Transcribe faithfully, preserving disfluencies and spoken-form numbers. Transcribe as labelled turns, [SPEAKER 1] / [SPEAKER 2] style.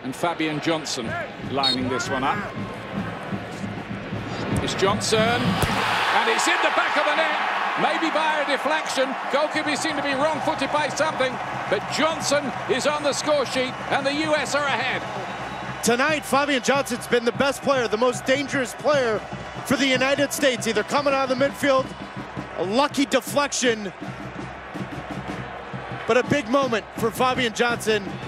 [SPEAKER 1] and Fabian Johnson lining this one up. It's Johnson, and it's in the back of the net. Maybe by a deflection. Goalkeeper seemed to be wrong-footed by something, but Johnson is on the score sheet, and the U S are ahead.
[SPEAKER 2] Tonight, Fabian Johnson's been the best player, the most dangerous player for the United States, either coming out of the midfield, a lucky deflection, but a big moment for Fabian Johnson.